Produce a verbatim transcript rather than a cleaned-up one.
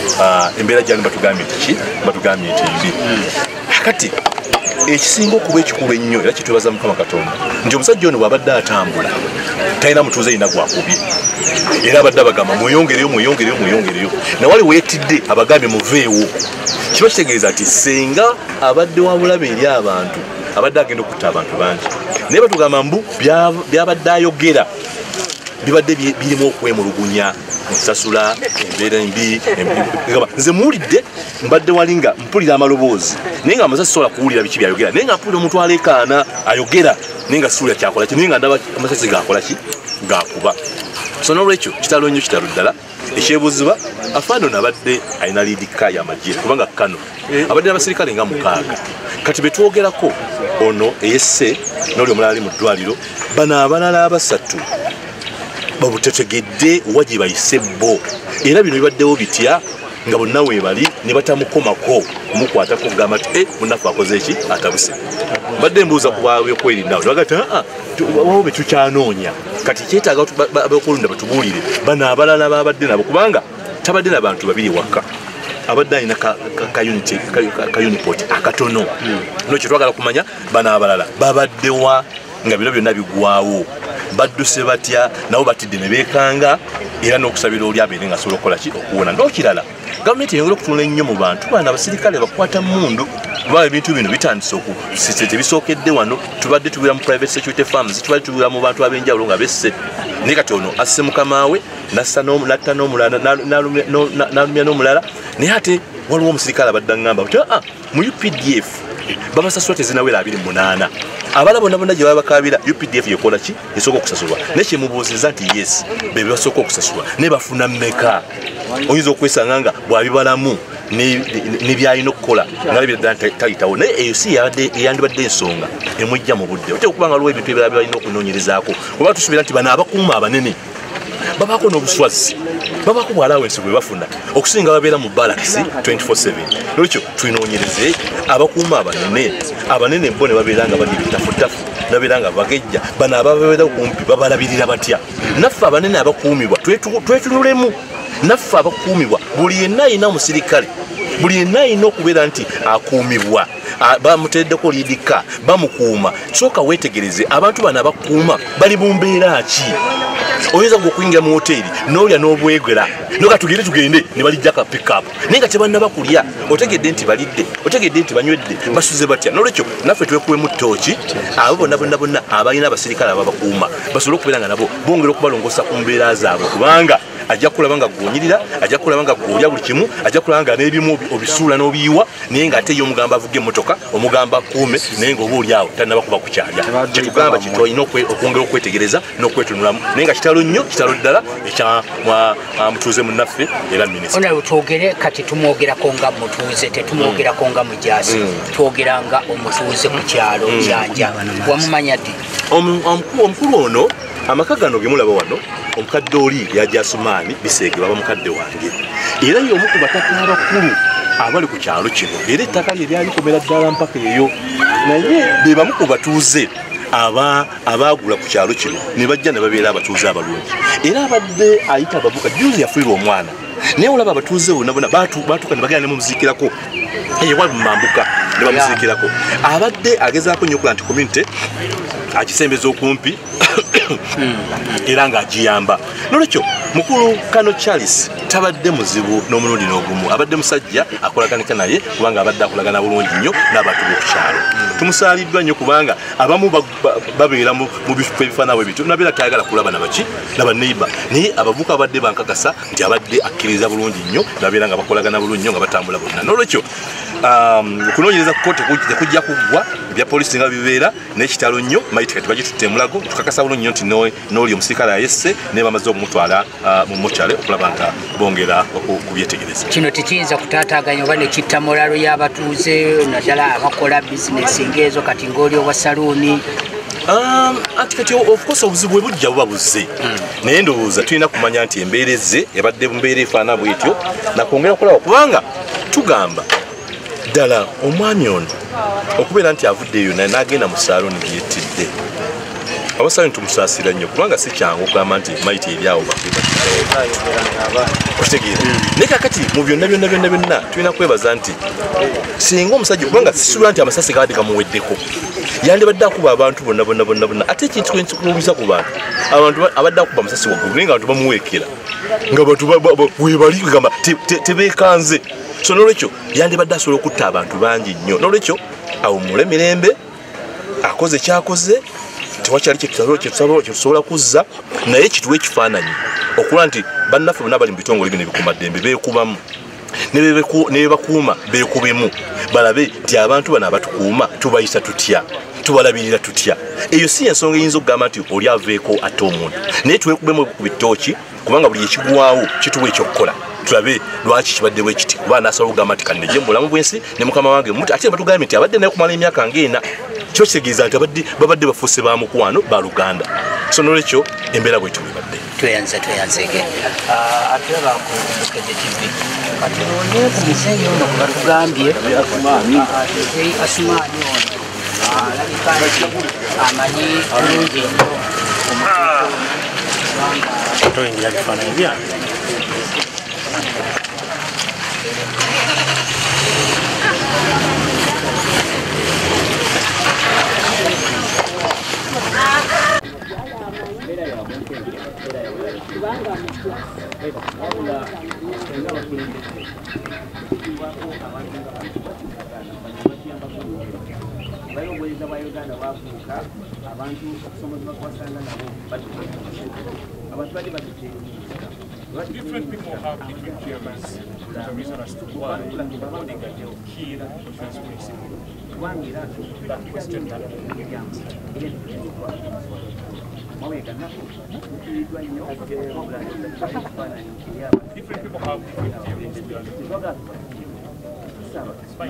embeera gyali batugambye nti batugambye nti mbi kati ekisinga okuba ekikulu ennyo era kitwebaza Mukama Katonda nti omusajja ono bw'abadde atambula talina mutuuze yina gwakubye era abadde abagamba mweyongereyo mweyongereyo mweyongereyo nawali weetidde abagambye muveewo kiba kitegeeza nti senga abadde wa bulabe eri abantu abadde agenda okutta abantu bangi naye batugamba mbu byabadde ayogera bibadde birimu okwemulugunya nsasula embeera embi nze muwulidde mbadde wali nga mpulira amaloboozi naye nga Amasasi sobola kuwulira biki byayogera naye nga mpulira omuntu aleekaana ayogera naye nga siwulira kyakola ki naye nga ndaba Amasasi gakola ki gakuba so n'olwekyo kitalo nnyo kitalo ddala ekyebuuzibwa afaano nabadde alina liidika y'amagye kubanga kano abadde n'abasirikale nga mukaaga kati betwogerako ono eyesse n'oli omulala ali mu ddwaliro bano abalala abasatu babutetegedde waje bayise bo era bino bibaddewo bitya nga bonna weebali ne batamukomako mukwatako kugamba nti e munafu akoze eki atabuse mbadde mbuuza ku byokwerindawo tebagati aa wawo betukyanoonya kati kyetaaga abakulunda batubuulire bano abalala babadde nabo kubanga tabadde n'abantu babiri waka abadde alina kayunipoti akatono nokyo twagala kumanya bano abalala babaddewa nga bino byonna bigwawo badduse batya nabo batidde ne beekanga era n'okusabira oli abeere nga asobola okukola ki okuwona n'okirala gavumenti eyongera okutunula ennyo mu bantu bana abasirikale bakwata mundu kuba ebintu bino bitandise tebisookedde wano tubadde tubeera mu private security farms tubadde tubeera mu bantu ab'enjawulo nga besse naye kati ono asse mukama we natta n'omulala n'alumya n'omulala naye ate waliwo omusirikale abadde aŋŋamba nti aa mu U P D F babasasula tezinawera abiri munana abala bonna bonna gye baba bakabira U P D F yekola ki esooka okusasulwa naye kyemubuuziza nti yes bebe basooka okusasulwa naye bafuna mmeka oyinza okwesanga nga bwabibalamu nebyalina okukola nga tayitawo naye eyo si yandibadde ensonga emujja mu budde ote okubanga lwo ebintu ebirala byalina okunoonyerezaako oba tusuubira nti bano abakuuma abanene babaako n'obuswazi babaako bwalawensi bwe bafuna okusinga babeera mu balakisi twenty-four seven nolwekyo twinoonyereze abakuuma abanene abanene bo ne babeera nga bali bitafutafu babeera nga bagejja bano ababeera kumpi babalabirira batya naffe abanene abakuumibwa twetunulemu naffe abakuumibwa buli yenna alina omusirikale buli yenna alina okubeera nti akuumibwa bamuteddeko liidika bamukuuma sooka weetegereze abantu bano abakuuma bali mu mbeera ki oyinza okuyingira mu hoteeri n'olya n'obwegera noka tugende tugende ne balijja ka pickup naye nga tebannaba kulya otegedde nti balidde otegedde nti banywedde basuze batya n'olwekyo naffe twekuwemu ttooki abo bonna bonna bonna abalina abasirikale ababakuuma basobole okubeera nga nabo bongera okubalongoosa ku mbeera zaabwe kubanga ajja kulaba nga gwonyirira ajja kulaba nga gwolya buli kimu ajja kulaba nga n'ebimu obisuula n'obiyiwa naye nga ate ye omugamba avuga emmotoka omugamba akuume naye nga oba oli awo talina bakuba ku kyalya kyetugamba kiti olina okwongera okwetegereza n'okwetunulamu naye nga kitalo nnyo kitalo ddala ekya mutuuze munnaffe era minisita onawe twogere kati tumwogerako nga mutuuze tetumwogerako nga mujaasi twogera nga omutuuze ku kyalo kyanja wamumanya ddi omukulu ono amaka gano gemulaba wano omukadde oli yajasumaani biseege baba mukadde wange era ye omu ku bataka abakulu abali ku kyalo kino era ettaka lye lyalikomera ddala mpaka eyo naye be bamu ku batuuze abaagula ku kyalo kino ne bajja ne babeera abatuuze abalungi era abadde ayita abavuka juzi yafuirwa omwana naye olaba abatuuze bonna bonna baatuuka ne bagenda ne mumuziikirako ewali mumambuka ne bamuziikirako abadde agezaako nnyo okola nti community akisembeza okumpi era ng'agiyamba nolwekyo mukulu Kano Charles tabadde muzibu n'omulundi n'ogumu abadde musajja akolaganika naye kubanga abadde akolagana bulungi nnyo n'abantu b'okukyalo tumusaaliddwa nnyo kubanga abamu babeera mu bifo ebifaanana bwe bityo nabeera tayagala kulaba nabaki naba Neighbour naye abavuka abadde bankakasa nti abadde akkiriza bulungi nnyo nabeera nga bakolagana bulungi nnyo nga batambula bonna n'olwekyo okunoonyereza ku kooti tekujja kuggwa ebya poliisi nga bibeera n'ekitalo nnyo mayiti kati bagitutte emulago tukakasa bulungi nnyo nti n'oli omusirikale ayesse naye bamaze okumutwala mu mokyale okulaba nga bongera okubyetegereza kino tekiyinza kutaataaganya oba ne kitta moralo y'abatuuze naddala abakola bizinesi ng'ezo kati ng'oli owa saluuni ati kati of course obuzibu bwe bujja buba buzze naye ndowooza tulina kumanya nti embeera ezze yabadde mbeera efaana bwetyo nakwongera okulaba kubanga tugamba ddala omwami ono okubeera nti avudde eyo naye n'agenda mu saluuni gyeyettidde abasale tumusaasira nnyo kubanga si kyangu okugamba nti maiti eryawo bakitegeera naye kakati mu byonna byonna byonna byonna tulina kwebaza nti singa omusajja kubanga sisubira nti amasasi gaadde gamuweddeko yandibadde akuba abantu bonna bonna bonna bonna ate ekintu kyenkikulumiza ku bantu abantu abadde akuba amasasi waggulu naye nga abantu bamuweekera nga bantu webali kugamba tebeekanze so n'olwekyo yandibadde asobola okutta abantu bangi nnyo n'olwekyo awummule mirembe akoze kyakoze tewakyali kyetusobola kuzza naye kituwa ekifaananyi okula nti bannaffe bonna bali mu bitongole bino ebikuumaddembe beekubamu ne bebakuuma beekubemu balabe nti abantu bano abatukuuma tubayisa tutya tubalabirira tutya eyo si ensonga eyinza okugamba nti oli aveeko ate omuntu naye tuwekubemu ku bitooki kubanga buli ekigwawo kituwa ekyokukola tulabe lwaki kibaddewo ekiti kuba nasobola okugamba nti kandeje mu bulamu bwensi ne mukama wange muti ate batugambye nti abadde naye kumala emyaka ng'ena kyo kitegeeza nti babadde bafuuse ba mukwano ba Luganda so n'olwekyo embeera bwe tubibadde tweyanze tweyanzege ate bakukeje kibi kati none ku musenyi ono kuba tugambye asumaani asumaani ono alabika amanyi bulungi nnyo toyingira bifaananyi byange Different people have different theories. The reason as to why the body got killed is very simple. That question that different people have different theories. It's fine.